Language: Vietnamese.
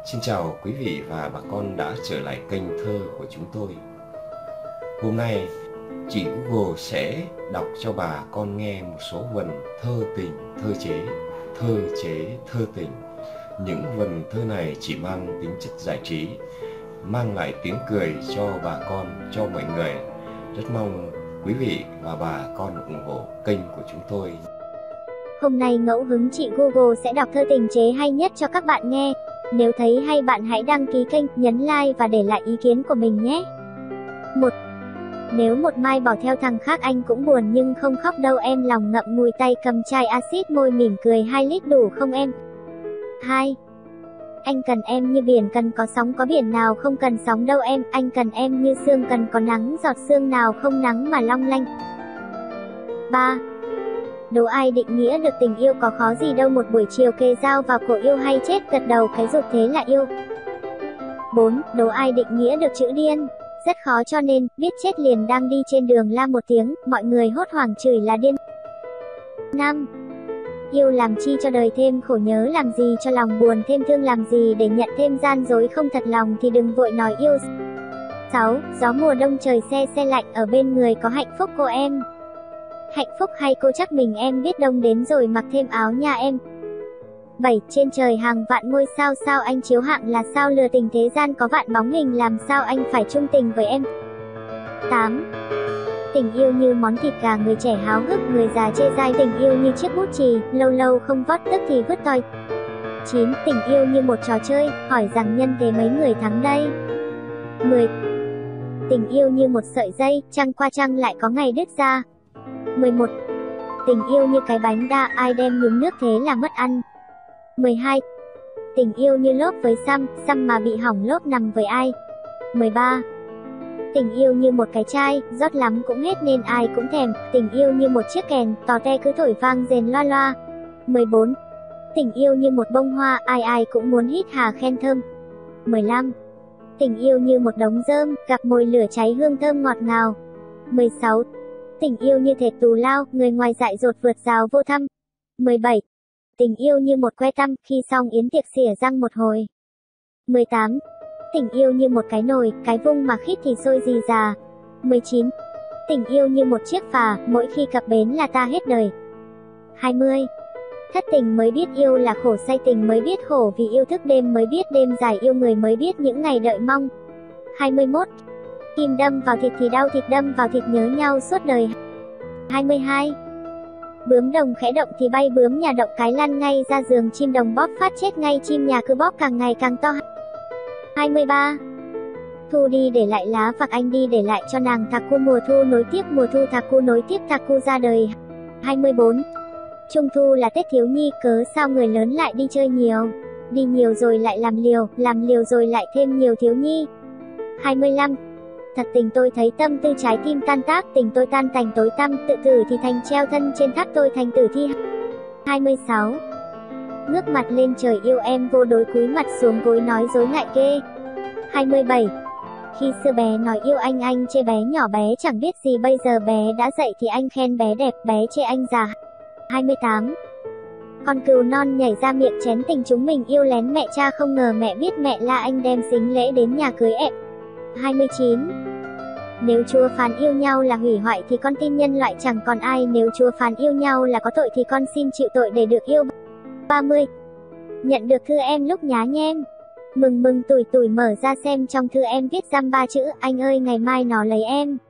Xin chào quý vị và bà con đã trở lại kênh thơ của chúng tôi. Hôm nay, chị Google sẽ đọc cho bà con nghe một số vần thơ tình, thơ chế, thơ tình. Những vần thơ này chỉ mang tính chất giải trí, mang lại tiếng cười cho bà con, cho mọi người. Rất mong quý vị và bà con ủng hộ kênh của chúng tôi. Hôm nay ngẫu hứng chị Google sẽ đọc thơ tình chế hay nhất cho các bạn nghe. Nếu thấy hay bạn hãy đăng ký kênh, nhấn like và để lại ý kiến của mình nhé. 1. Nếu một mai bỏ theo thằng khác anh cũng buồn nhưng không khóc đâu em, lòng ngậm ngùi tay cầm chai axit môi mỉm cười 2 lít đủ không em? 2. Anh cần em như biển cần có sóng, có biển nào không cần sóng đâu em, anh cần em như sương cần có nắng, giọt sương nào không nắng mà long lanh. 3. Đố ai định nghĩa được tình yêu, có khó gì đâu, một buổi chiều kề dao vào cổ yêu hay chết gật đầu cái dục thế là yêu. 4. Đố ai định nghĩa được chữ điên, rất khó cho nên biết chết liền, đang đi trên đường la một tiếng, mọi người hốt hoảng chửi là điên. 5. Yêu làm chi cho đời thêm khổ, nhớ làm gì cho lòng buồn thêm, thương làm gì để nhận thêm gian dối, không thật lòng thì đừng vội nói yêu. 6. Gió mùa đông trời se lạnh, ở bên người có hạnh phúc cô em. Hạnh phúc hay cô chắc mình em biết, đông đến rồi mặc thêm áo nhà em. 7. Trên trời hàng vạn ngôi sao, sao anh chiếu hạng là sao, lừa tình thế gian có vạn bóng hình, làm sao anh phải chung tình với em. 8. Tình yêu như món thịt gà, người trẻ háo hức, người già chê dai, tình yêu như chiếc bút chì, lâu lâu không vót tức thì vứt toi. 9. Tình yêu như một trò chơi, hỏi rằng nhân thế mấy người thắng đây. 10. Tình yêu như một sợi dây, trăng qua trăng lại có ngày đứt ra. 11. Tình yêu như cái bánh đa, ai đem nhúng nước thế là mất ăn. 12. Tình yêu như lốp với xăm mà bị hỏng lốp nằm với ai. 13. Tình yêu như một cái chai, rót lắm cũng hết nên ai cũng thèm, tình yêu như một chiếc kèn, tò te cứ thổi vang rền loa loa. 14. Tình yêu như một bông hoa, ai cũng muốn hít hà khen thơm. 15. Tình yêu như một đống rơm, gặp mồi lửa cháy hương thơm ngọt ngào. 16. Tình yêu như thệt tù lao, người ngoài dại dột vượt rào vô thăm. 17. Tình yêu như một que tăm, khi xong yến tiệc xỉa răng một hồi. 18. Tình yêu như một cái nồi, cái vung mà khít thì sôi rì rà. 19. Tình yêu như một chiếc phà, mỗi khi cập bến là ta hết đời. 20. Thất tình mới biết yêu là khổ, say tình mới biết khổ, vì yêu thức đêm mới biết đêm dài, yêu người mới biết những ngày đợi mong. 21. Kim đâm vào thịt thì đau, thịt đâm vào thịt nhớ nhau suốt đời. 22. Bướm đồng khẽ động thì bay, bướm nhà động cái lăn ngay ra giường, chim đồng bóp phát chết ngay, chim nhà cứ bóp càng ngày càng to. 23. Thu đi để lại lá vạc, anh đi để lại cho nàng Thaku, mùa thu nối tiếp mùa thu, Thaku nối tiếp Thaku ra đời. 24. Trung thu là Tết thiếu nhi, cớ sao người lớn lại đi chơi nhiều, đi nhiều rồi lại làm liều rồi lại thêm nhiều thiếu nhi. 25. Thật tình tôi thấy tâm tư trái tim tan tác, tình tôi tan tành tối tăm, tự tử thì thành treo thân trên tháp tôi thành tử thi. 26. Ngước mặt lên trời yêu em vô đối, cúi mặt xuống gối nói dối ngại kê. 27. Khi xưa bé nói yêu anh chê bé nhỏ, bé chẳng biết gì, bây giờ bé đã dậy thì anh khen bé đẹp, bé chê anh già. 28. Con cừu non nhảy ra miệng chén tình, chúng mình yêu lén mẹ cha, không ngờ mẹ biết mẹ la anh đem sính lễ đến nhà cưới em. 29. Nếu Chúa phán yêu nhau là hủy hoại thì con tin nhân loại chẳng còn ai, nếu Chúa phán yêu nhau là có tội thì con xin chịu tội để được yêu. 30. Nhận được thư em lúc nhá nhem, mừng tủi mở ra xem trong thư em viết dăm 3 chữ, anh ơi ngày mai nó lấy em.